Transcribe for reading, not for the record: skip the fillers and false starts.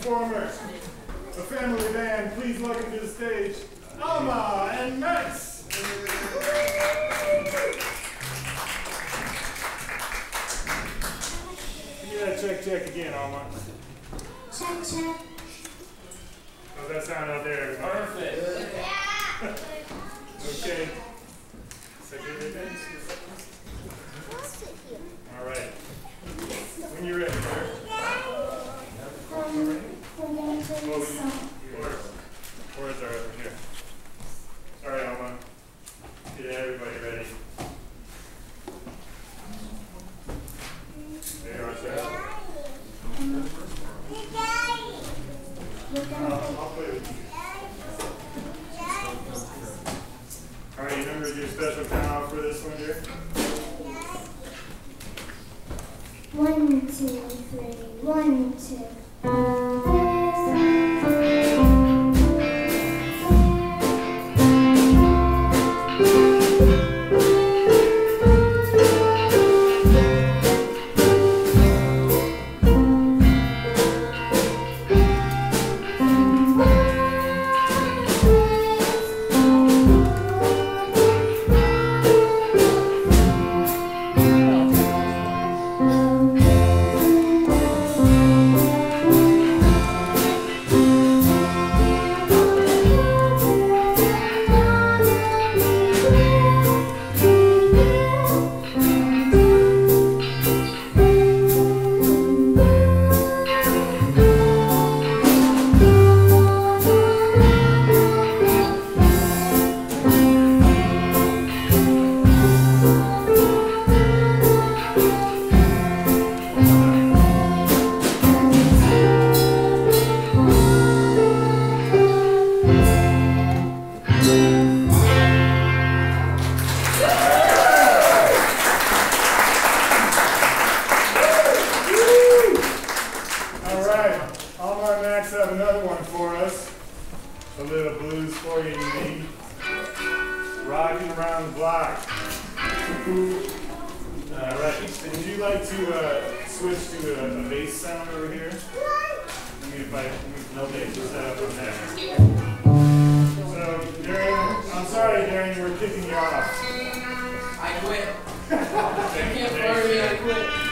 performers, a family band. Please welcome to the stage, Alma and Max. Give me that check again, Alma. Check. How's that sound out there? Perfect. Okay. All right. When you're ready, sir. Chords are over here. Sorry, Alma. Get everybody ready. There you are, sir. I'll play with you. All right, you remember your special count off for this one, dear? 1, 2, 3, 1, 2. Have another one for us. A little blues for you, need. Rocking around the block. Alright, would you like to switch to a bass sound over here? No bass, we'll set up on that. So, Darian, I'm sorry, Darian, we're kicking you off. I quit. You can't fire me, I quit.